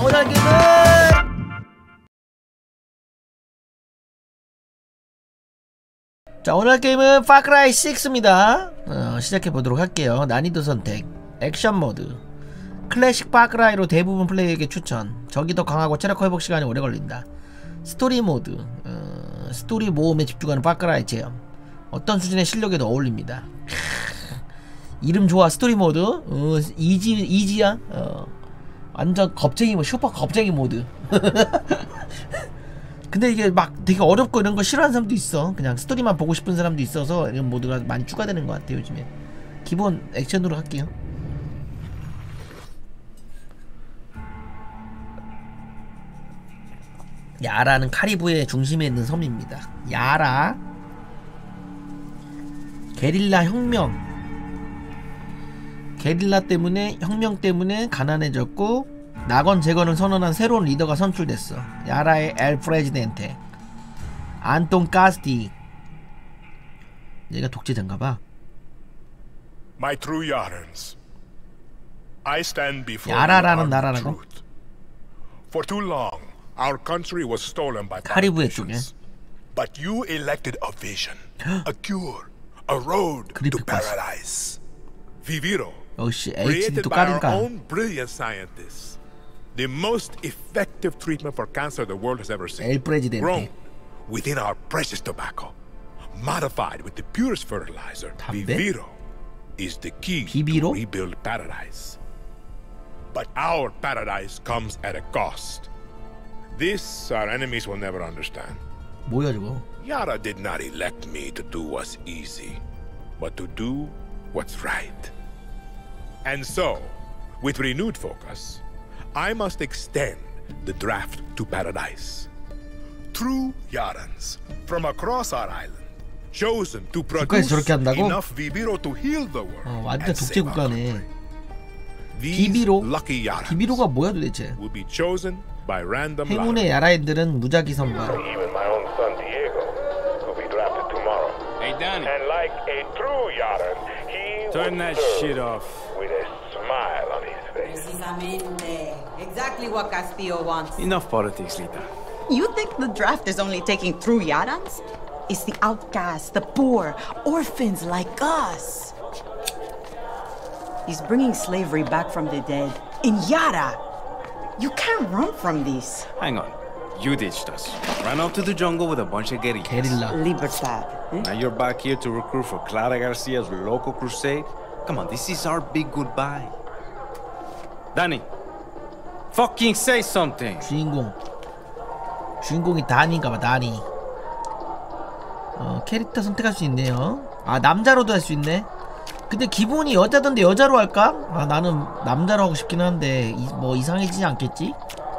오늘 게임은 오늘 게임은 파크라이 6입니다. 시작해보도록 할게요. 난이도 선택, 액션 모드, 클래식 파크라이로 대부분 플레이에게 추천. 적이 더 강하고 체력 회복 시간이 오래 걸린다. 스토리 모드, 스토리 모험에 집중하는 파크라이 체험. 어떤 수준의 실력에도 어울립니다. 이름 좋아. 스토리 모드. 이지야. 완전 겁쟁이 뭐 슈퍼 겁쟁이 모드. 근데 이게 막 되게 어렵고 이런 거 싫어하는 사람도 있어. 그냥 스토리만 보고 싶은 사람도 있어서 이런 모드가 많이 추가되는 것 같아요 요즘에. 기본 액션으로 할게요. 야라는 카리브의 중심에 있는 섬입니다. 야라. 게릴라 혁명. 게릴라 때문에, 혁명 때문에 가난해졌고 낙원 재건을 선언한 새로운 리더가 선출됐어. 야라의 엘 프레지덴테 안톤 카스티. 얘가 독재자인가봐. My true Yarans, I stand before 야라라는 you 나라라고? truth. For too long, our country was stolen by 카리브해 쪽에. politicians. But you elected a vision, a cure, a road to 그리픽 봤어. paradise. Viviro, 역시 created HD도 by our 까린까. own brilliant scientists. The most effective treatment for cancer the world has ever seen. 엘 프레지덴테. Grown within our precious tobacco, modified with the purest fertilizer. 담배? Viviro is the key 비비로? to rebuild paradise. But our paradise comes at a cost. This our enemies will never understand. 뭐야 저거? Yara did not elect me to do what's easy, but to do what's right. And so, with renewed focus, I must extend the draft to paradise. True Yarans from across our island, chosen to produce 저렇게 한다고? enough Viviro to heal the world. 완전 and save our 독재 국가네. country. These 비비로? lucky Yarans 비비로가 뭐야 도대체? will be chosen by random 행운의 야라인들은 무작위 선발. Even my own son Diego will be drafted tomorrow. Hey, Danny, And like a true Yaran, he turn will that serve shit off. with a smile on his face. Precisamente. Exactly what Castillo wants. Enough politics, Lita. You think the draft is only taking true Yarans? It's the outcasts, the poor, orphans like us. He's bringing slavery back from the dead. In Yara! You can't run from this. Hang on. You ditched us. Ran out to the jungle with a bunch of guerrillas. 게릴라. Libertad. Now you're back here to recruit for Clara Garcia's local crusade? Come on, this is our big goodbye. Danny, fucking say something. 주인공이 다니인가봐. 다니. 캐릭터 선택할 수 있네요. 아 남자로도 할 수 있네. 근데 기본이 여자던데 여자로 할까? 아 나는 남자로 하고 싶긴 한데 뭐 이상해지지 않겠지?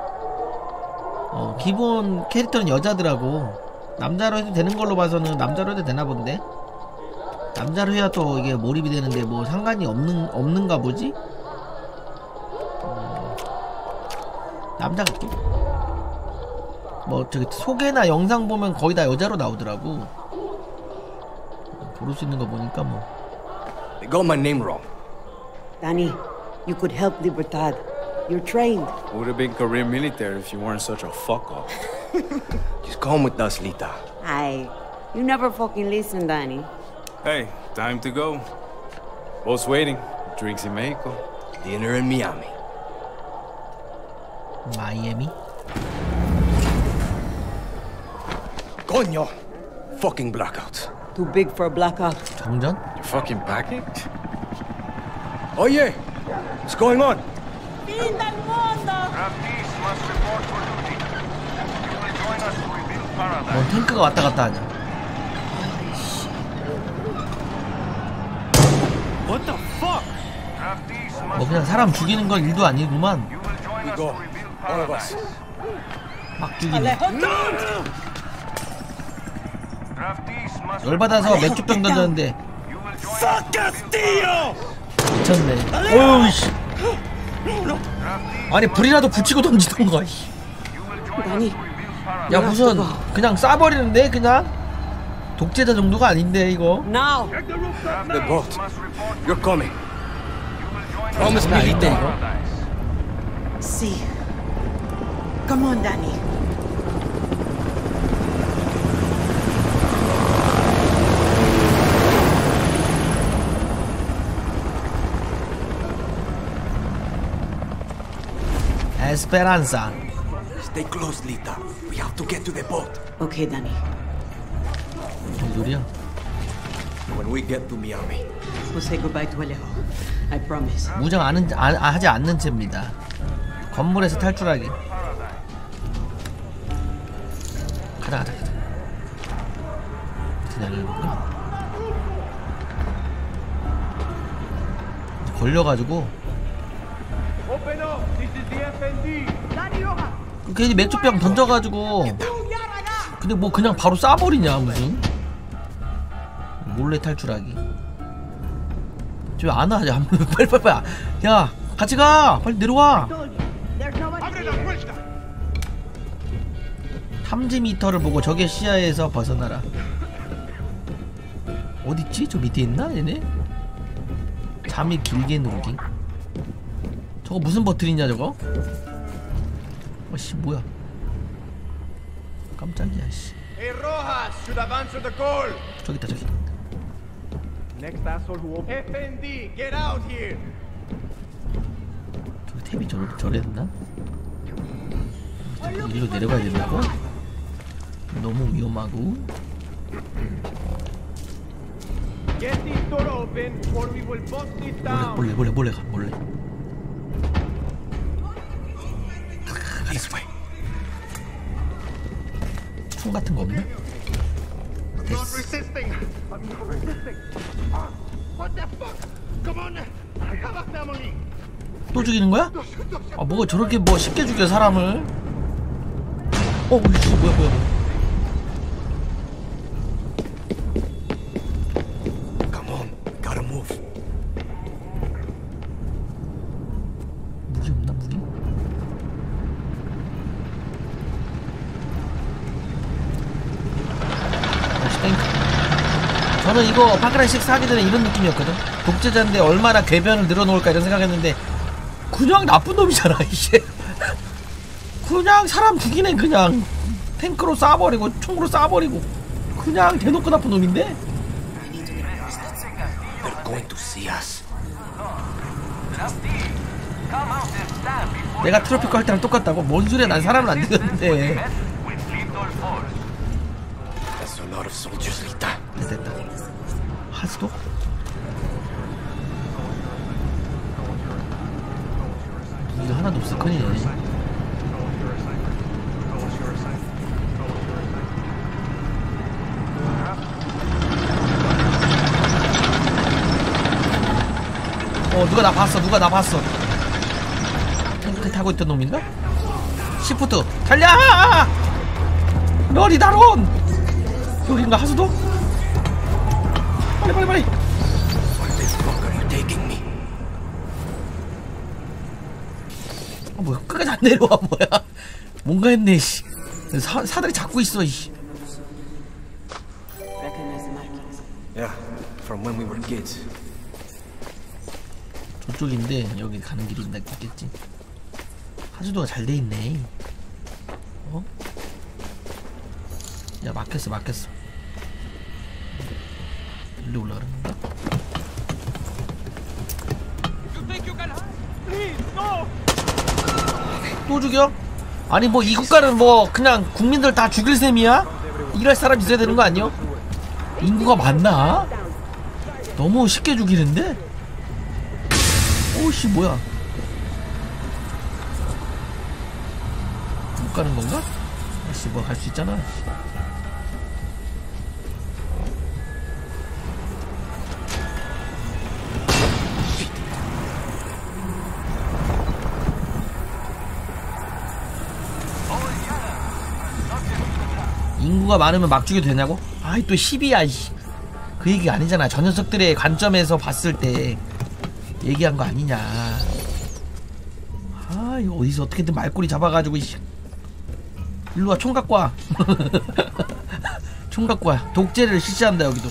기본 캐릭터는 여자더라고. 남자로 해도 되는 걸로 봐서는 남자로 해도 되나 본데. 남자로 해야 또 이게 몰입이 되는데 뭐 상관이 없는가 보지? 남자 같게. 뭐 저기 소개나 영상 보면 거의 다 여자로 나오더라고. 고를 수 있는 거 보니까 뭐. They got my name wrong. Danny, you could help Libertad. You're trained. Would have been career military if you weren't such a fuck up. Just come with us, Lita. Aye. You never fucking listen, Danny. Hey, time to go. Boss waiting. Drinks in Mexico. Dinner in Miami. 마이애미? Coño! Fucking blackout. Too big for a blackout. 정전? You fucking packing? Oh yeah! What's going on? Draftees must report for duty. You will join us to rebuild paradise. 뭔 탱크가 왔다 갔다 하냐? What the fuck? Draftees 뭐 must 그냥 사람 죽이는 건 일도 아니구만. You will join us Go. to rebuild All of us. paradise. 막 죽이네. Draftees must 열받아서 맥주병 던졌는데 You will join us to rebuild 미쳤네. 어우씨. 아니 불이라도 붙이고 던지던가. You will join us to rebuild paradise. 야 무슨 그냥 쏴버리는데 그냥? 독재자 정도가 아닌데 이거. Now! The boat. You're coming. You will join us Promise me, 아닌데 Lita. 이거. paradise. See. Come on, Danny. 에스페란사. Stay close, Lita. We have to get to the boat. Okay, Danny. 무슨 소리야? When we get to Miami. We'll say goodbye to Alejo. I promise. 무장 하지 않는 채입니다. 건물에서 탈출하기. 가자. 그냥 이건가? 걸려가지고. Open up. This is the FND. 괜히 맥주병 던져가지고. 근데 뭐 그냥 바로 쏴버리냐 무슨? 몰래 탈출하기. 저 왜 안 와? 빨리. 야, 같이 가. 빨리 내려와. 탐지 미터를 보고 적의 시야에서 벗어나라. 어딨지? 저 밑에 있나 얘네? 잠이 길게 누르기. 저거 무슨 버튼이냐 저거? 어씨 뭐야? 깜짝이야 씨. Hey, Rojas should have answered the call. 저기 있다 저기. Next asshole who FND, get out here. 저기 탭이 저랬나? 일로 내려가야 된다고? 너무 위험하고. Get this door open or we will bust this down. 몰래 가. This way. 총 같은 거 없나? Not 됐어. resisting. I'm not resisting. What the fuck? Come on. I have a family. 또 죽이는 거야? 아 뭐가 저렇게 뭐 쉽게 죽여 사람을? 이씨 뭐야? Come on. Gotta move. 무기 없나 무기? 다시 땡크. 저는 이거 파크라이 6 하기 전에 이런 느낌이었거든. 독재자인데 얼마나 궤변을 늘어놓을까 이런 생각했는데 그냥 나쁜 놈이잖아 이게. 그냥 사람 죽이네. 그냥 탱크로 쏴버리고 총으로 쏴버리고 그냥 대놓고 나쁜 놈인데. They're going to see us. 내가 트로피커 할 때랑 똑같다고? 뭔 소리야. 난 사람을 안 죽였는데. That's a lot of soldiers, Lita. 됐다. 하수도? 이거 하나도 없을 거니. 누가 나 봤어. 탱크 타고 있던 놈인가? 시프트 달려! 너리 다론! 여긴가 하수도? 빨리. Where the fuck are you taking me? 뭐야 끝까지 안 내려와. 뭐야 뭔가 했네 씨. 사다리 잡고 있어 씨. Recognize the markings. Yeah, from when we were kids. 저쪽인데 여기 가는 길이 있겠지. 하수도가 잘 돼 있네. 야 막혔어. 일로 올라가는 건가? 또 죽여? 아니 뭐 이 국가는 뭐 그냥 국민들 다 죽일 셈이야? 일할 사람 있어야 되는 거 아니야? 인구가 많나? 너무 쉽게 죽이는데? 오씨 뭐야? 못 가는 건가? 아씨 뭐 갈 수 있잖아. 인구가 많으면 막 죽여도 되냐고? 아이 또 10이야 그 얘기 아니잖아. 저 녀석들의 관점에서 봤을 때 얘기한 거 아니냐. 아 이거 어디서 어떻게든 말꼬리 잡아가지고 일로와 총 갖고 와. 총 갖고 와. 독재를 실시한다 여기도.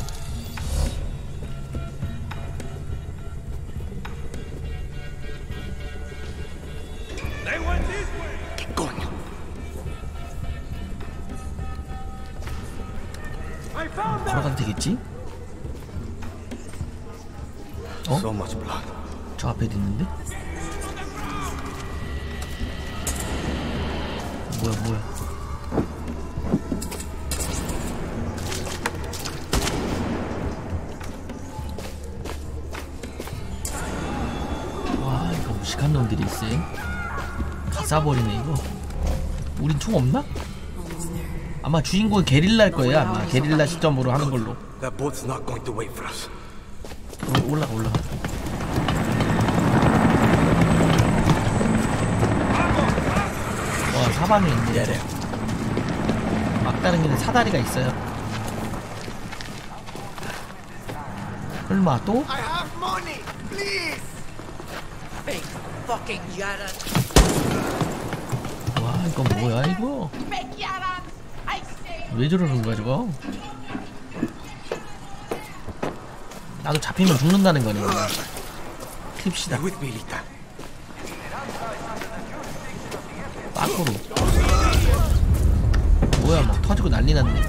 Keep going. 걸어가도 되겠지? 어? So much blood. 저 앞에도 있는데? 뭐야? 와, 이거 무식한 놈들이 있어. 다 쏴버리네 이거. 우린 총 없나? 아마 주인공은 게릴라일 거예요. 아마 게릴라 시점으로 하는 걸로. That boat's not going to wait for us. 올라가. 와, 사방에 있네. 막다른 길에 사다리가 있어요. 설마 또? I have money, please. Big fucking Yara. 와, 이거 뭐야 이거? Big Yara. I say. 왜 저러는 거야 저거? 나도 잡히면 죽는다는 거네. 킵시다. With me, Lita. 빠꾸로. 뭐야, 막 터지고 난리 났네.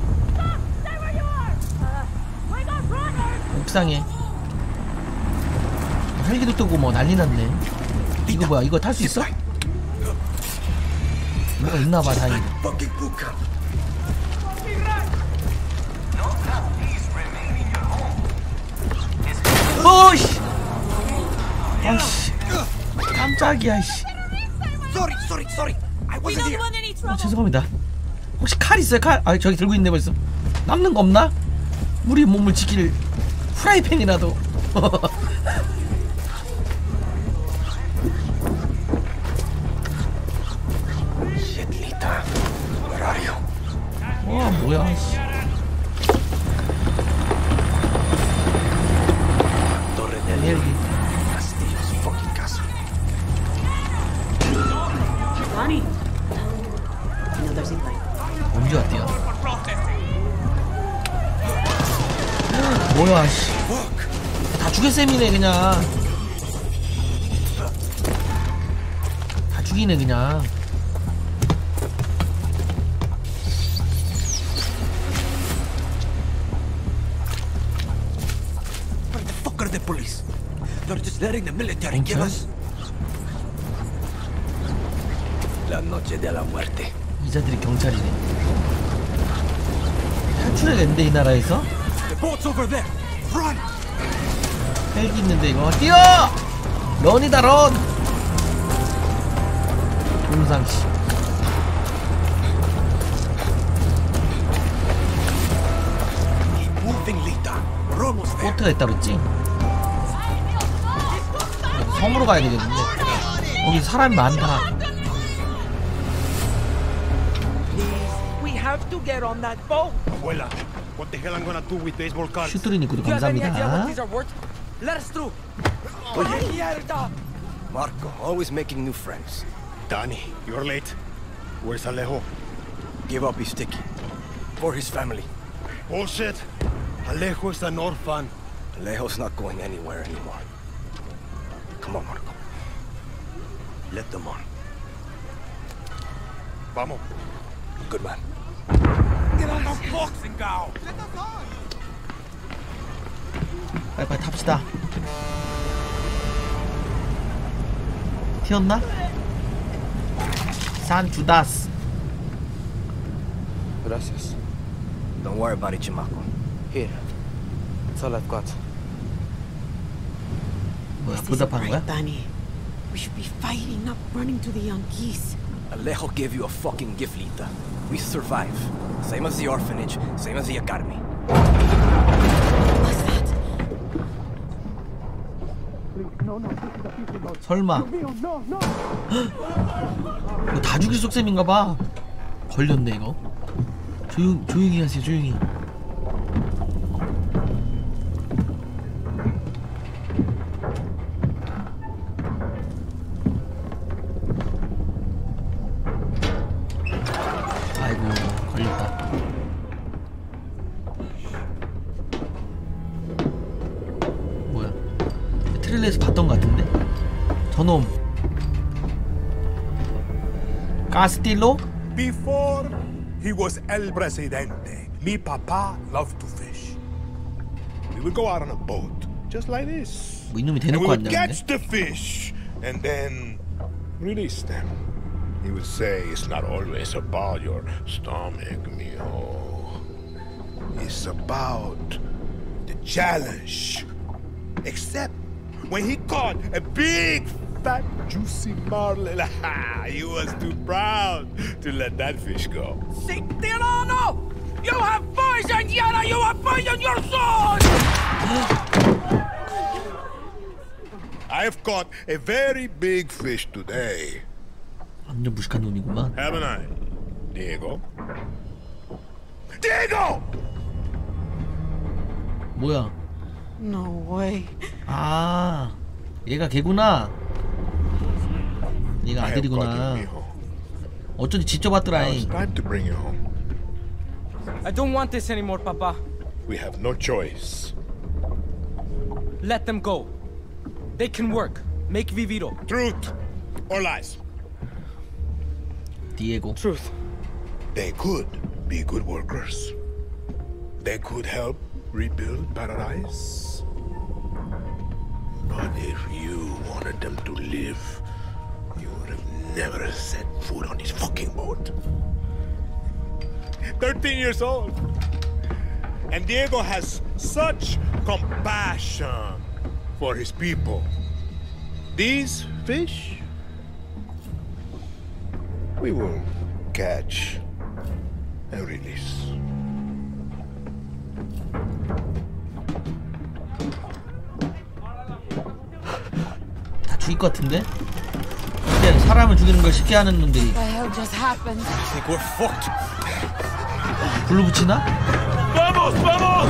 옥상에 헬기도 뜨고 뭐 난리 났네. 이거 뭐야, 이거 탈 수 있어? 뭐가 있나봐. 다행히. Fucking Buka. 어이씨! 아이씨, 깜짝이야. 씨. Sorry. I wasn't here. 죄송합니다. 혹시 칼 있어요? 칼? 아, 저기 들고 있네 벌써. 남는 거 없나? 우리 몸을 지킬 프라이팬이라도. Shit, Lita. Where are you? 와, 뭐야. 씨. Torre del 헬기. Castillo's fucking castle. Donnie. Another zipline. 언제 왔대요? 뭐야, 씨. 다 죽여쌤이네 그냥. 다 죽이네 그냥. Where the fuck are the police? They're just letting the military kill us. La noche de la muerte. 이자들이 경찰이네. 탈출해낸대 이 나라에서. The boat's over there. Run! 헬기 있는데 이거 뛰어! 런이다 런! 동상씨. Keep moving, Lita. We're almost there. 보트가 있다 그랬지? 여기 섬으로 가야 되겠는데. 여기 사람이 많다. We have to get on that boat. Abuela, what the hell I'm gonna do with baseball cards? 슈트린 입구도 Do you have any idea what 감사합니다. these are worth? Let us through. Marco, always making new friends. Danny, you're late. Where's Alejo? Give up his sticky. For his family. Bullshit. Alejo is an orphan. Alejo's not going anywhere anymore. Come on, Marco. Let them on. Vamos. Good man. Get on the box and go. 빨리빨리 탑시다. 튀었나? 산 주다스. Gracias. Don't worry about it, Chamaco. Here. That's all I've got. 뭐야, This isn't 보답한 거야? right, Danny. We should be fighting, not running to the Yankees. Alejo gave you a fucking gift, Lita. We survive. Same as the orphanage, same as the academy. What's that? 설마. 이거 다 죽일 속셈인가봐. 걸렸네 이거. 조용히 하세요. 조용히. 아이고, 걸렸다. 뭐야, 트레일러에서 봤던 것 같은데? 저놈 카스틸로? Before he was El Presidente, Me papa love to fish. We would go out on a boat, just like this. 뭐 이놈이 And we 대놓고 would 앉았는데. catch the fish and then release them. He would say it's not always about your stomach, mijo. It's about the challenge. Except when he caught a big, fat, juicy marlin, he was too proud to let that fish go. Say, Tirano! You have poisoned Yara! You have poisoned your soul! I have caught a very big fish today. 완전 무식한 놈이구만. Haven't I, Diego? Diego! 뭐야? No way. 아, 얘가 걔구나. 얘가 I have caught 아들이구나. you, mijo. 어쩐지 직접 Now it's 왔더라잉. time to bring you home. I don't want this anymore, Papa. We have no choice. Let them go. They can work. Make Viviro. Truth or lies? 디에고. Truth. They could be good workers. They could help rebuild paradise. But if you wanted them to live, you would have never set foot on this fucking boat. 13 years old. And Diego has such compassion for his people. These fish, we will catch and release. 다 죽일 것 같은데? 그냥 사람을 죽이는 걸 쉽게 하는 놈들이 What the hell just happened? I think we're fucked. 불로 붙이나? Vamos, vamos!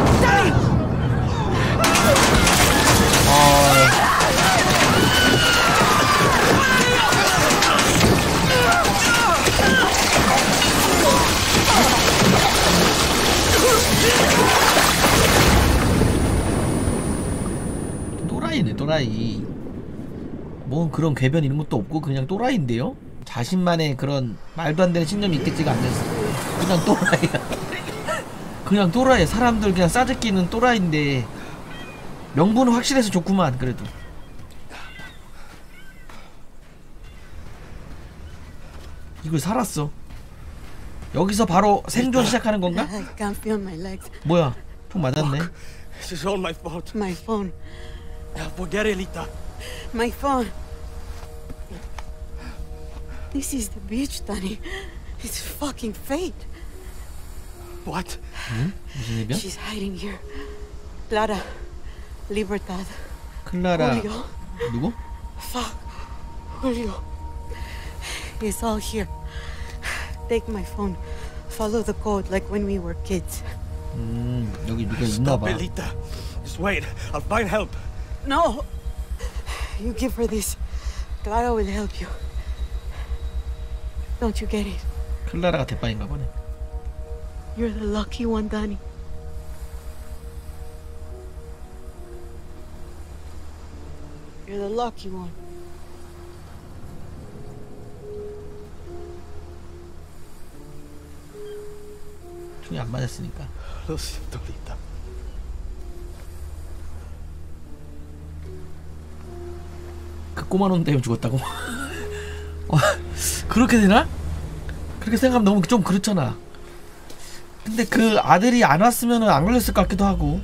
또라이네 또라이. 뭐 그런 궤변 이런 것도 없고 그냥 또라이인데요? 자신만의 그런 말도 안 되는 신념이 있겠지가 않겠어. 그냥 또라이야. 그냥 또라이. 사람들 그냥 싸제끼는 또라이인데 명분은 확실해서 좋구만. 그래도 이걸 살았어. 여기서 바로 생존 시작하는 건가? I can't feel my legs. 뭐야 총 맞았네. This is all my fault. My phone. Forget it, Lita. My phone. This is the beach, Danny. It's fucking fate. What? 무슨 일이야? She's hiding here. Clara. Libertad. 클라라 Julio. 누구? Fuck. Julio. It's all here. Take my phone. Follow the code like when we were kids. 여기 누가 Stop 있나봐. it, Lita. Just wait. I'll find help. No! You give her this. Clara will help you. Don't you get it? 클라라가 대빵인가 보네. You're the lucky one, Danny. You're the lucky one. 총이 안 맞았으니까. Lo siento, Lita. 그 꼬마 놈 때문에 죽었다고? 그렇게 되나? 그렇게 생각하면 너무 좀 그렇잖아. 근데 그 아들이 안 왔으면 안 걸렸을 것 같기도 하고.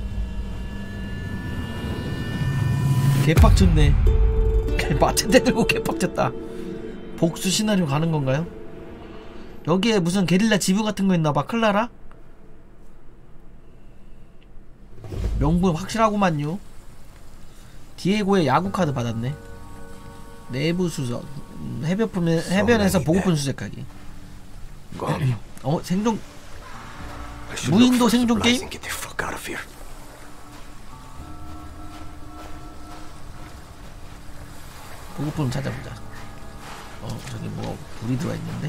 개빡쳤네. 마체대 들고 개빡쳤다. 복수 시나리오 가는 건가요? 여기에 무슨 게릴라 지부 같은 거 있나봐. 클라라? 명분 확실하구만요. 디에고의 야구 카드 받았네. 내부 수석. 해변에서 보고픈 수색하기. 생존. 무인도 생존 게임? Get the fuck out of here. 보고품 찾아보자. 저기 뭐 불이 들어와 있는데.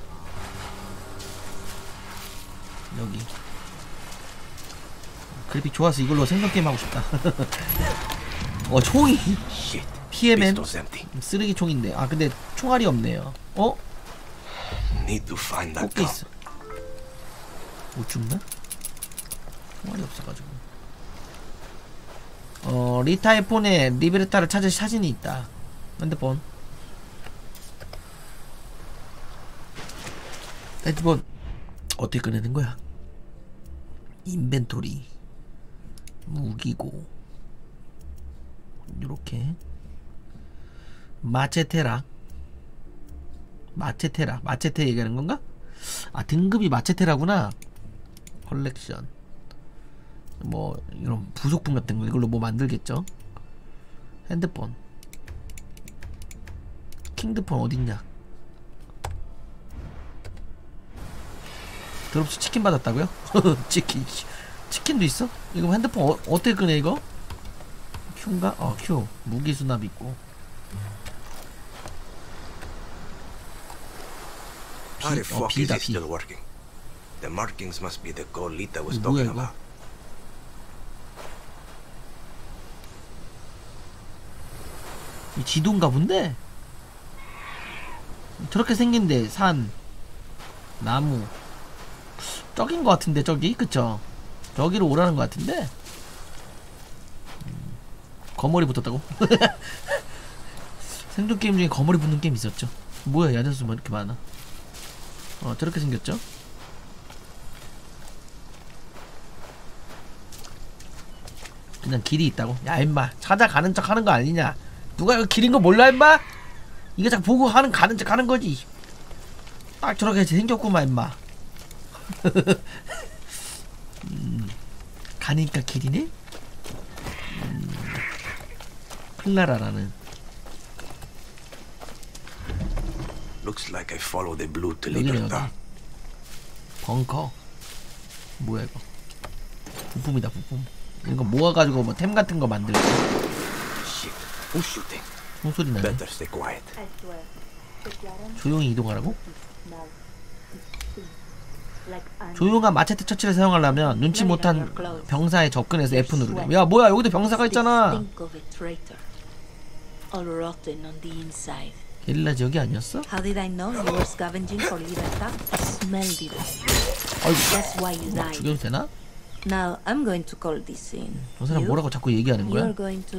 여기. 그래픽 좋아서 이걸로 생존 게임 하고 싶다. 총이. PMN 쓰레기 총인데. 아 근데 총알이 없네요. Need to find that 꽃게 있어. 못 죽나? 총알이 없어가지고. 리타의 폰에 리베르타를 찾을 사진이 있다. 핸드폰 어떻게 꺼내는 거야? 인벤토리 무기고 요렇게 마체테 얘기하는 건가? 아, 등급이 마체테라구나. 컬렉션 뭐 이런 부속품 같은 거 이걸로 뭐 만들겠죠. 핸드폰 킹드폰 어딨냐? 드롭시 치킨 받았다고요? 치킨도 있어? 이거 핸드폰 어떻게 끄네 이거? Q인가? Q 무기 수납 있고. How the fuck is it still working? The markings must be the gold Lita was talking about. 이 지도인가 본데? 저렇게 생긴데 산 나무 저긴 것 같은데 저기 그쵸? 저기로 오라는 것 같은데? 거머리 붙었다고? 생존 게임 중에 거머리 붙는 게임 있었죠. 뭐야 야자수 뭐 이렇게 많아. 저렇게 생겼죠? 그냥 길이 있다고? 야 임마 찾아가는 척 하는 거 아니냐? 누가 이거 길인 거 몰라 임마? 이거 딱 보고 가는 척 하는 거지. 딱 저렇게 생겼구만 임마. 가니까 길이네? 클라라라는. Looks like I follow the blue to 여기네 Libertad. 여기. 벙커. 뭐야 이거? 부품이다 부품. 이거 모아가지고 뭐 템 같은 거 만들고. Shit, who's shooting? 총소리 나네. Better stay quiet. 조용히 이동하라고? 조용한 마체테 처치를 사용하려면 눈치 못한 병사에 접근해서 F 누르래. 야 뭐야 여기도 병사가 있잖아. 게릴라 지역이 아니었어? 아이고 죽여도 되나? 저 사람 뭐라고 자꾸 얘기하는 거야?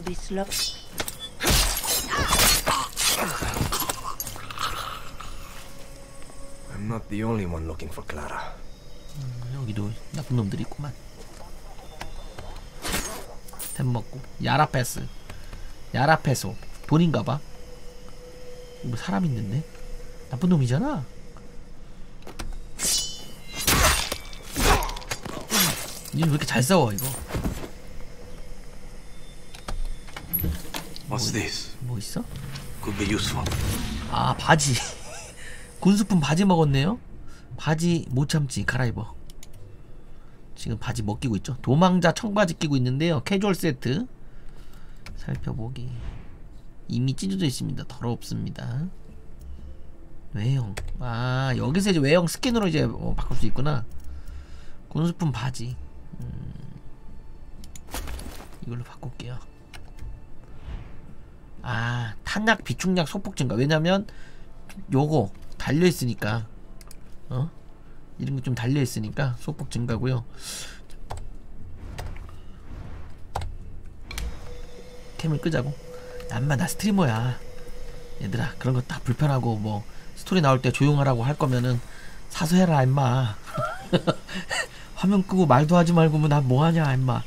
I'm not the only one looking for Clara. 여기도 나쁜 놈들이 있구만. 템 먹고 야라페스 야라페소 돈인가봐. 뭐 사람 있는데? 나쁜 놈이잖아. 니는 왜 이렇게 잘 싸워 이거? What's this? 뭐 있어? Could be useful. 아 바지. 군수품 바지 먹었네요. 바지 못 참지 갈아입어. 지금 바지 못 끼고 있죠. 도망자 청바지 끼고 있는데요. 캐주얼 세트 살펴보기. 이미 찢어져 있습니다. 더럽습니다. 외형. 아 여기서 이제 외형 스킨으로 이제 바꿀 수 있구나. 군수품 바지. 이걸로 바꿀게요. 아 탄약 비축약 소폭 증가. 왜냐면 요거 달려있으니까 이런거 좀 달려있으니까 소폭 증가고요. 캠을 끄자고. 엄마 나 스트리머야 얘들아. 그런 거 딱 불편하고 뭐 스토리 나올 때 조용하라고 할 거면은 사소해라 임마. 화면 끄고 말도 하지 말고 뭐 나 뭐하냐 임마.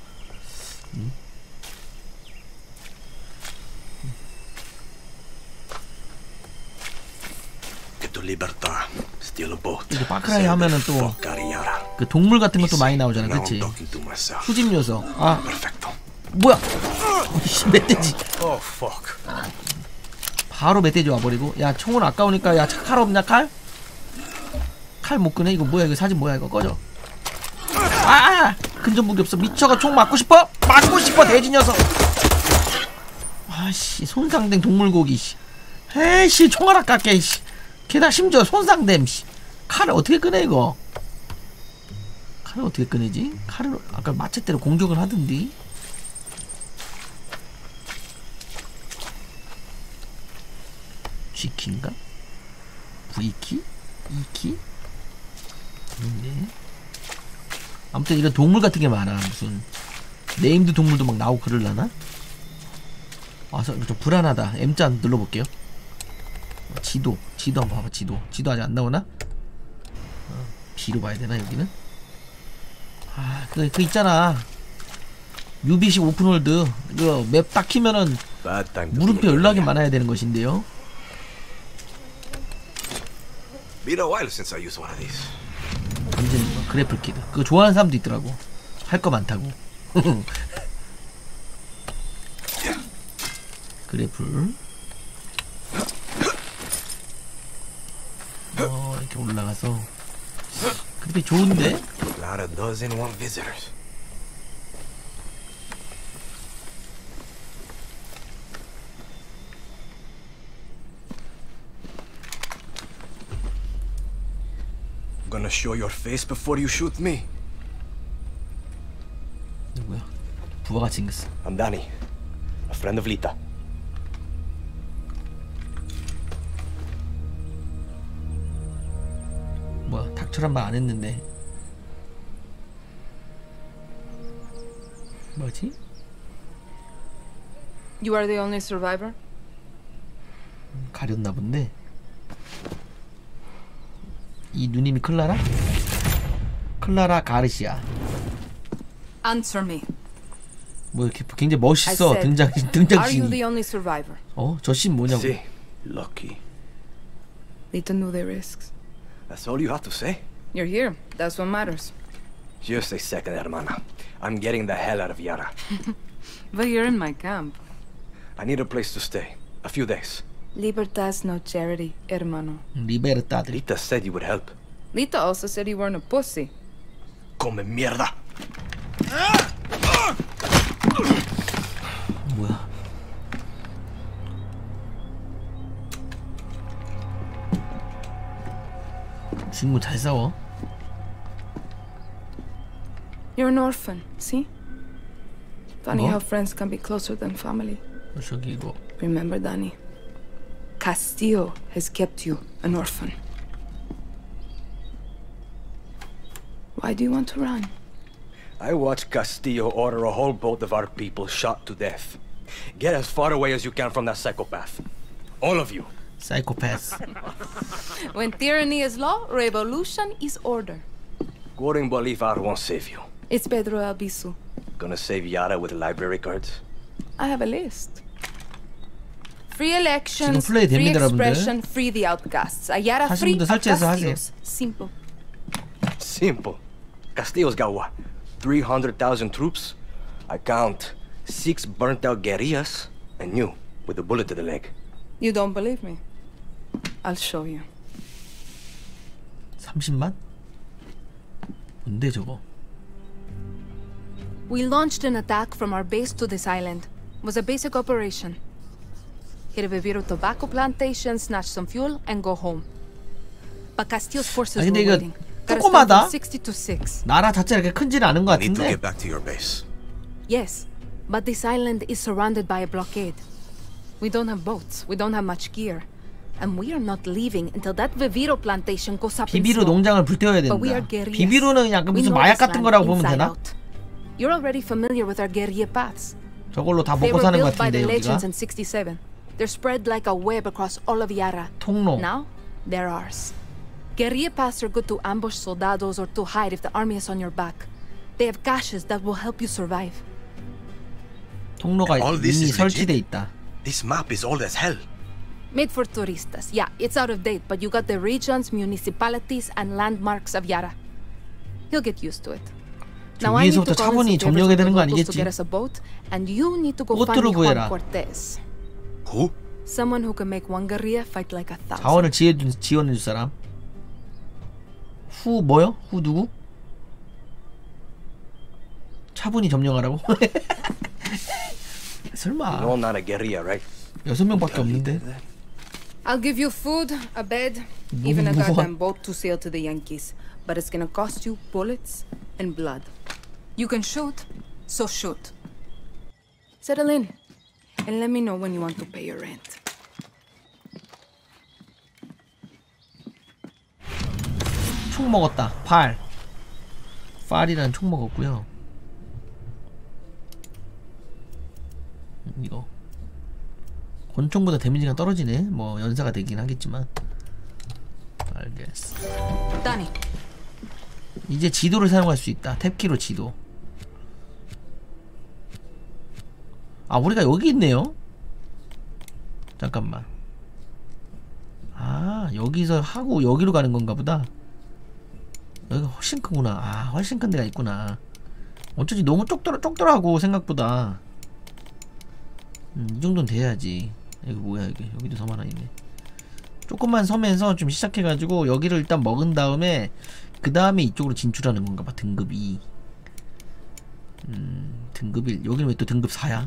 이게 파크라이 하면은 또 그 동물 같은 것도 많이 나오잖아. 그치? 수집 요소. 아 뭐야 멧돼지. 바로 멧돼지 와버리고. 야 총은 아까우니까 야 칼 없냐 칼? 칼 못 끄네. 이거 뭐야 이거 사진 뭐야 이거 꺼져. 아 근접무기 없어. 미쳐가 총 맞고 싶어? 맞고 싶어 돼지 녀석. 아씨 손상된 동물고기 씨. 에이씨 총알 아깝게 씨. 게다가 심지어 손상됨 씨. 칼을 어떻게 끄네 이거. 칼을 어떻게 끄내지? 칼을 아까 마체대로 공격을 하던디. G키인가? V키? E키? 네. 아무튼 이런 동물 같은 게 많아. 무슨 네임드 동물도 막 나오고 그러려나? 아, 좀 불안하다. M자 눌러볼게요. 지도 한번 봐봐. 지도 아직 안 나오나? B로 봐야 되나 여기는? 아, 그 있잖아. UBC 오픈월드 그 맵 딱 키면은 물음표 연락이 많아야 되는 것인데요. Been a while since I used one of these. 완전 그래플 키드. 그거 좋아하는 사람도 있더라고. 할 거 많다고. 그래플. 이렇게 올라가서 그래픽 좋은데? Not a dozen one visitors. Gonna show your face before you shoot me. 누구야? 부하같이 생겼어. I'm Danny, a friend of Lita. 뭐야? 닥쳐란 말 안 했는데. 뭐지? You are the only survivor? 가렸나 본데. 이 누님이 클라라? 클라라 가르시아. Answer me. 뭐 이렇게 굉장히 멋있어. Are you 등장신이. the only survivor? 저 씬 뭐냐고. See, lucky. Lita knew the risks. That's all you have to say? You're here. That's what matters. Just a second, hermana. I'm getting the hell out of Yara. But you're in my camp. I need a place to stay. A few days. Libertad's no charity, hermano. Libertad. Lita said you would help. Lita also said you weren't a pussy. Come mierda. 뭐야? 주인공 잘 싸워. You're an orphan, see? Funny 뭐? how friends can be closer than family. 저기 이거. Remember, Danny? Castillo has kept you an orphan. Why do you want to run? I watched Castillo order a whole boat of our people shot to death. Get as far away as you can from that psychopath. All of you. 사이코패스. When tyranny is law, revolution is order. Quoting Bolivar won't save you. It's Pedro Albizu. Gonna save Yara with library cards? I have a list. Free elections, 지금 플레이 free 됩니다, expression, 여러분들. free the outcasts. Ayara free, 하시는 분들 설치해서 하세요. Castillos. Simple. Simple. Castillo's got what? 300,000 troops? I count 6 burnt-out guerrillas, and you, with a bullet to the leg. You don't believe me? I'll show you. 30만? 뭔데 저거? We launched an attack from our base to this island. It was a basic operation. Hit a Viviro tobacco plantation, snatch some fuel, and go home. But Castillo's forces 아니, 근데 were 이거 waiting. Got us 조그마다? down from 60 to 6. 나라 자체가 그렇게 크지는 않은 것 Need to 같은데. get back to your base. Yes, but this island is surrounded by a blockade. We don't have boats, we don't have much gear. And we are not leaving until that Viviro plantation goes up in 비비로 smoke. 농장을 불태워야 But we are 된다. guerrillas. 비비로는 약간 We 무슨 know 마약 this 같은 land 거라고 보면 inside 되나? out. You're already familiar with our guerrilla paths. 저걸로 다 They 먹고 were 사는 것 built by 같은데 the 여기가. legends in 67. They're spread like a web across all of Yara. 통로. Now, they're ours. Guerrilla paths are good to ambush soldados or to hide if the army is on your back. They have caches that will help you survive. 통로가 All this 이미 is 설치돼 legit? 있다. This map is old as hell. Made for turistas. Yeah, it's out of date, but you got the regions, municipalities, and landmarks of Yara. He'll get used to it. Now I need to 위에서부터 call 차분히 in some favors 점령해야 with the 되는 거 locals to 아니겠지? get us a boat, and you need to go find 꽃들을 me Juan 구해라. Cortez. Who? Someone who can make one guerrilla fight like a thousand. 자원을 지원해줄 사람. 후 뭐요? 후 누구? 차분히 점령하라고? 설마 You're not a guerrilla, right? 6명밖에 없는데. I'll give you food, a bed, 너무 even a 무거워. goddamn boat to sail to the Yankees. But it's gonna cost you bullets and blood. You can shoot, so shoot. Settle in, and let me know when you want to pay your rent. 총 먹었다. 8. 팔이라는 총 먹었고요. 이거 권총보다 데미지가 떨어지네. 뭐 연사가 되긴 하겠지만. 알겠어. Danny. 이제 지도를 사용할 수 있다. 탭키로 지도. 아, 우리가 여기 있네요. 잠깐만. 아, 여기서 하고 여기로 가는 건가 보다. 여기가 훨씬 크구나. 아, 훨씬 큰 데가 있구나. 어쩌지 너무 좁더라고 생각보다. 이 정도는 돼야지. 이거 뭐야 이게. 여기도 섬 하나 있네. 조금만 섬에서 좀 시작해가지고 여기를 일단 먹은 다음에 그 다음에 이쪽으로 진출하는 건가 봐. 등급 2. 등급 1. 여기는 왜 또 등급 4야?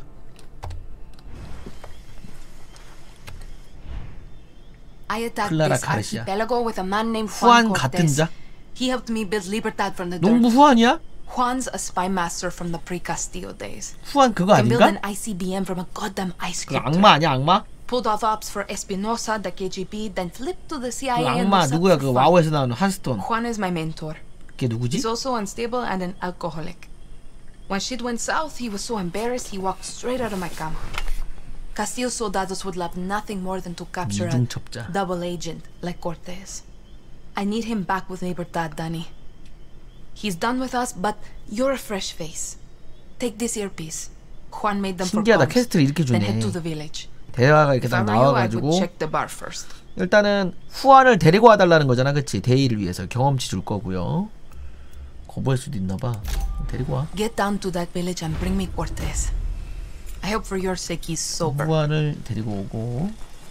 I attacked 클라라 this 가르시아. archipelago with a man named 후안 Juan 같은 Cortez. 자? He helped me build Libertad from the 농부 dirt. 후안이야? Juan's a spy master from the pre-Castillo days. 후안 그거 Can build 아닌가? an ICBM from a goddamn ice 그 cube. 악마 아니야 악마? Pulled off ops for Espinosa, the KGB, then flipped to the 그 CIA and 악마 was up 누구야? for 그 fun. 와우에서 나오는 한스톤. Juan is my mentor. 걔 누구지? He's also unstable and an alcoholic. When shit went south, he was so embarrassed he walked straight out of my cama. Castillo's soldados would love nothing more than to capture a 이중첩자. double agent like Cortez. I need him back with Libertad, Danny. He's done with us, but you're a fresh face. Take this earpiece. Juan made them for 신기하다. bombs. 퀘스트를 이렇게 Then 주네. head to the village. 대화가 이렇게 If 딱 I were you, I 나와가지고 would check the bar first. 일단은 후안을 데리고 와달라는 거잖아, 그치? 대의를 위해서 경험치 줄 거고요. 거부할 수도 있나봐. 데리고 와. Get down to that village and bring me Cortez. I hope for your sake he's sober. 후안을 데리고 오고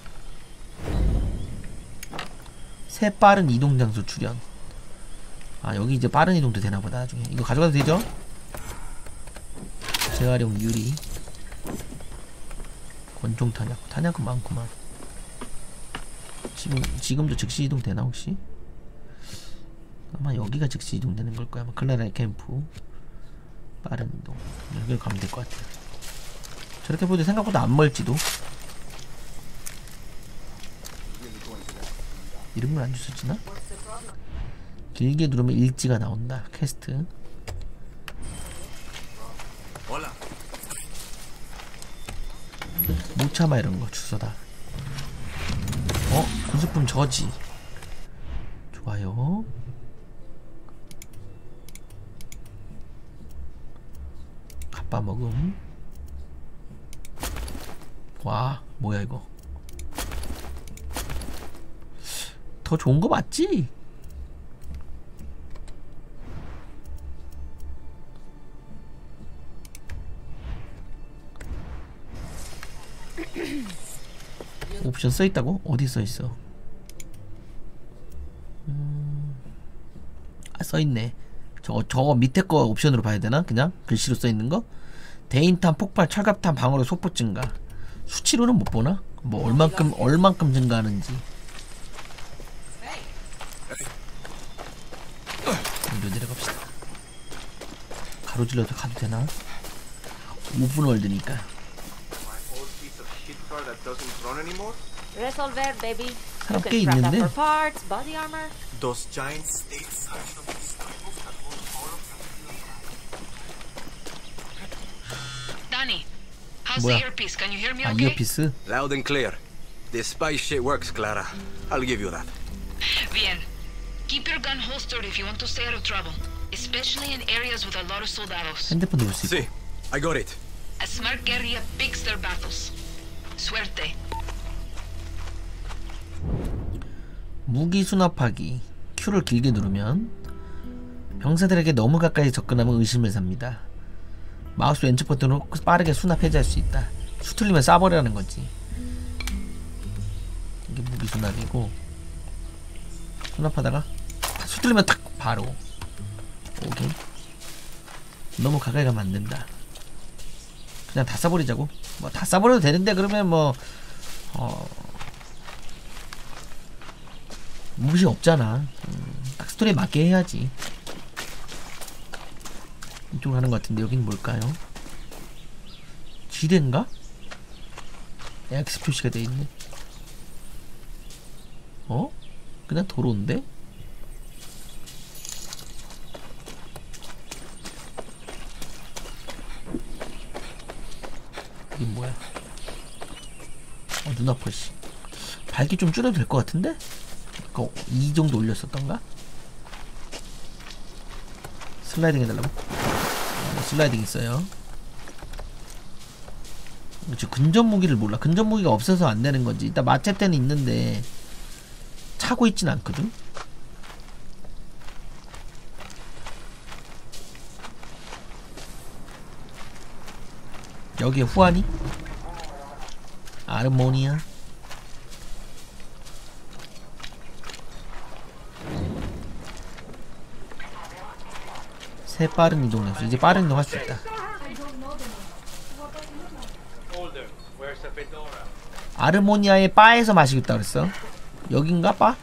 새 빠른 이동 장소 출연. 아, 여기 이제 빠른 이동도 되나보다 나중에. 이거 가져가도 되죠? 재활용 유리. 권총 탄약. 탄약은 많구만. 지금도 즉시 이동 되나 혹시? 아마 여기가 즉시 이동 되는 걸 거야. 아마 클라라의 캠프. 빠른 이동. 여기로 가면 될 것 같아. 저렇게 보도 생각보다 안 멀지도. 이름을 안 주셨지나? 길게 누르면 일지가 나온다. 퀘스트. 못 참아 이런 거 주소다. 군수품 저지. 좋아요. 갑바 먹음. 와, 뭐야 이거. 더 좋은 거 맞지? 옵션 써있다고? 어디 써있어? 아, 써있네. 저거 밑에 거 옵션으로 봐야 되나? 그냥 글씨로 써있는 거? 대인탄, 폭발, 철갑탄, 방어력, 속보 증가. 수치로는 못 보나? 뭐 얼만큼 증가하는지. 먼저 내려갑시다. 가로질러서 가도 되나? 5분 월드니까. Resolver, baby. 사람 You 꽤 can scrap that 있는데. for parts, body armor. Those giant states. Danny, how's 뭐야? the earpiece? Can you hear me 아, okay? 이어피스? Loud and clear. This spy shit works, Clara. I'll give you that. Bien. Keep your gun holstered if you want to stay out of trouble, especially in areas with a lot of soldados. 핸드폰도 볼 수 있고. See, I got it. A smart guerrilla picks their battles. Suerte. 무기 수납하기. Q를 길게 누르면 병사들에게 너무 가까이 접근하면 의심을 삽니다. 마우스 왼쪽 버튼으로 빠르게 수납 해제할 수 있다. 수틀리면 쏴버리라는 거지. 이게 무기 수납이고, 수납하다가 수틀리면 탁 바로. 오케이. 너무 가까이 가면 안 된다. 그냥 다 쏴버리자고. 뭐 다 쏴버려도 되는데 그러면 뭐 무시 없잖아. 딱 스토리에 맞게 해야지. 이쪽으로 가는 것 같은데 여긴 뭘까요? 지대인가? X 표시가 돼 있네. 그냥 도로인데? 눈 아파 씨. 밝기 좀 줄여도 될 것 같은데? 아까 2 정도 올렸었던가? 슬라이딩 해달라고? 슬라이딩 있어요. 지금 근접 무기를 몰라. 근접 무기가 없어서 안 되는 건지. 일단 마체테는 있는데 차고 있진 않거든. 여기에 후아니? 아르모니아? 새 빠른 이동 력수. 이제 빠른 이동 할 수 있다. 아르모니아의 바에서 마시겠다 그랬어. 여긴가 바?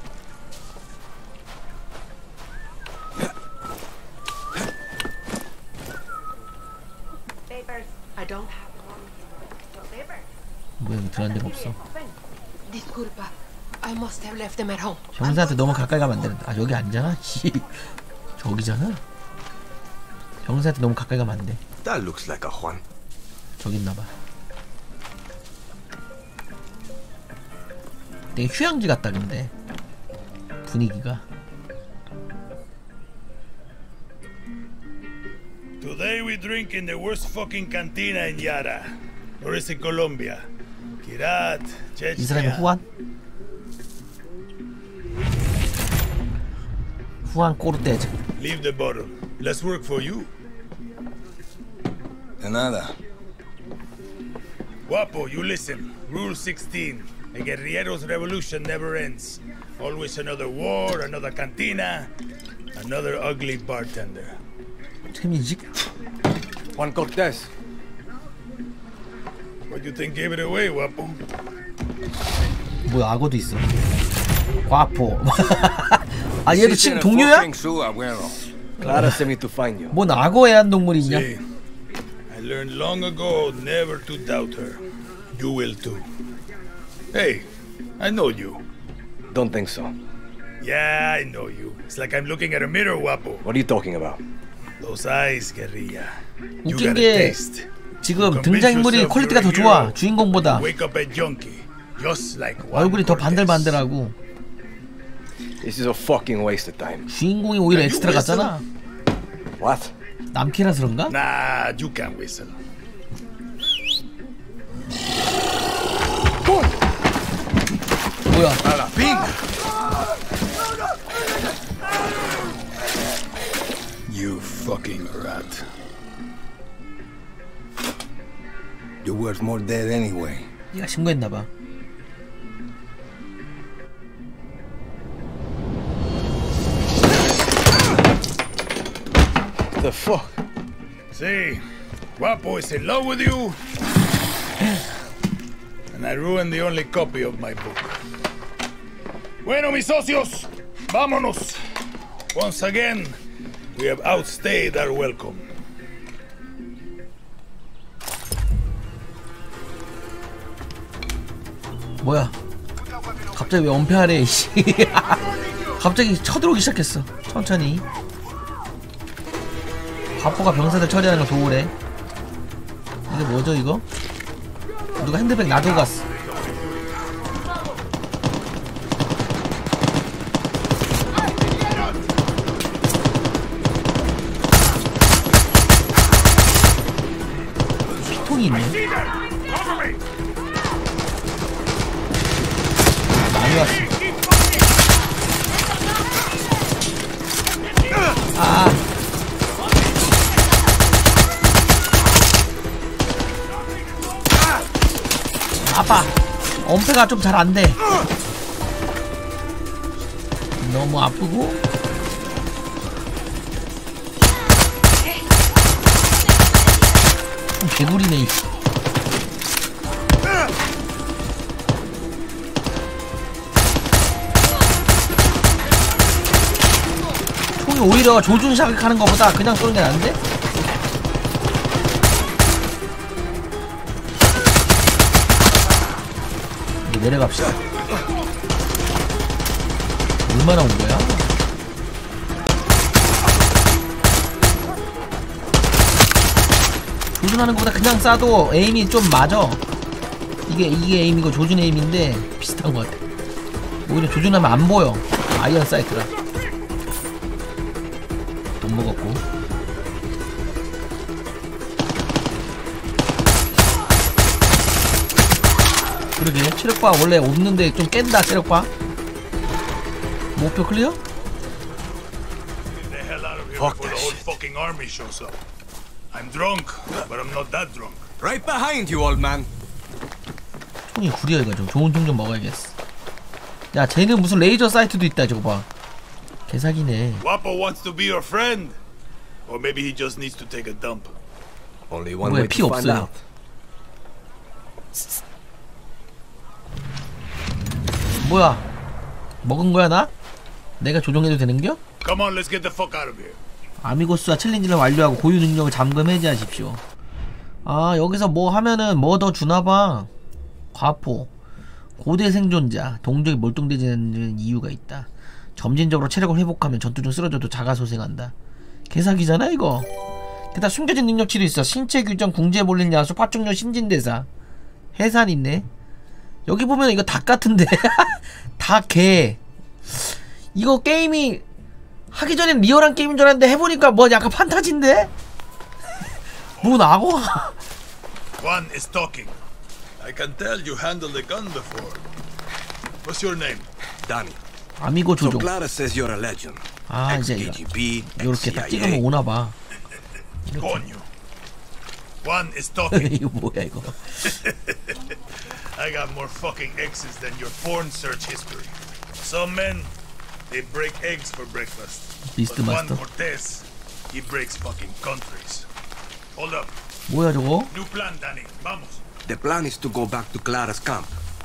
뭐 여기 들어간 데가 없어. 병사한테 너무 가까이 가면 안 되는데. 아 여기 아니잖아. 저기잖아. 병사한테 너무 가까이 가면 안 돼. That looks like a Juan. 저기 있나봐. 되게 휴양지 같다 근데 분위기가. Today we drink in the worst fucking cantina in Yara. Or is it Colombia? Kirat, 이 사람이 후안? 후안 꼬르테즈. Leave the bottle. Let's work for you. De nada. Guapo, you listen. Rule 16. A guerrillero's revolution never ends. Always another war, another cantina, another ugly bartender. 최민식? Juan Cortez. What do you think gave it away, Guapo? 뭐야 악어도 있어. 과포. 아 얘도 지금 동료야? Clara sent me to find you. 뭔 악어 애완동물이 있냐? See, I learned long ago never to doubt her. You will too. Hey, I know you. Don't think so. Yeah, I know you. It's like I'm looking at a mirror, Guapo. What are you talking about? Those eyes, guerrilla. You 웃긴 got a 게 taste. 지금 등장인물이 퀄리티가 더 좋아 주인공보다. Wake up a junkie, just like 얼굴이 더 반들반들하고. This is a fucking waste of time. 주인공이 오히려 엑스트라 같잖아. What? 남캐라서 그런가? Nah, you can't whistle. 뭐야? You fucking rat. You're worth more dead anyway. 얘가 신고했나봐. The fuck? See, Guapo is in love with you, and I ruined the only copy of my book. Bueno, mis socios, vámonos. Once again, we have outstayed our welcome. 뭐야? 갑자기 왜 엄폐하래? 갑자기 쳐들어오기 시작했어. 천천히. 과포가 병사들 처리하는 거 도우래. 이게 뭐죠 이거? 누가 핸드백 놔두고 갔어. 피통이 있네. 많이 왔어. 아. 아빠, 엄폐가 좀 잘 안 돼. 너무 아프고. 개구리네. 총이 오히려 조준 자극하는 것보다 그냥 쏘는 게 나은데? 내려갑시다. 얼마나 온 거야? 조준하는 것보다 그냥 쏴도 에임이 좀 맞아. 이게 에임이고 조준 에임인데 비슷한 것 같아. 오히려 조준하면 안 보여. 아이언 사이트라. 못 먹었고. 그러게 체력바 원래 없는데 좀 깬다. 체력바. 목표 클리어? Fuck that shit. Fucking army shows up. I'm drunk, but I'm not that drunk. Right behind you, old man. 총이 구려해가지고 좋은 총 좀 먹어야겠어. 야, 쟤는 무슨 레이저 사이트도 있다. 저거 봐. 개사기네. Guapo wants to be your friend, or maybe he just needs to take a dump. Only one way to find out. 뭐야? 먹은 거야 나? 내가 조종해도 되는겨? Come on, let's get the fuck out of here. 아미고스와 챌린지를 완료하고 고유 능력을 잠금 해제하십시오. 아, 여기서 뭐 하면은 뭐 더 주나봐. 과포, 고대 생존자, 동족이 몰동되지 않는 이유가 있다. 점진적으로 체력을 회복하면 전투 중 쓰러져도 자가소생한다. 개사기잖아 이거. 게다가 숨겨진 능력치도 있어. 신체 규정, 궁지에 몰린 야수, 파충류, 신진대사, 해산 있네. 여기 보면 이거 닭 같은데. 닭 개. 이거 게임이 하기 전엔 리얼한 게임인 줄 알았는데 해보니까 뭐 약간 판타지인데? 뭔 악어가. Juan is talking. I can tell you handled a gun before. What's your name? Danny. 아미고 So 조종. Clara says you're a legend. 아, 이제 ex-KGB, 요렇게 딱 찍으면 오나봐. Coño. Juan is talking. 이거 뭐야 이거. I got more fucking exes than your porn search history. Some men, they break eggs for breakfast. Beast But Juan Master. Cortez, he breaks fucking countries. Hold up. 뭐야 저거? New plan, Danny. Vamos. The plan is to go back to Clara's camp,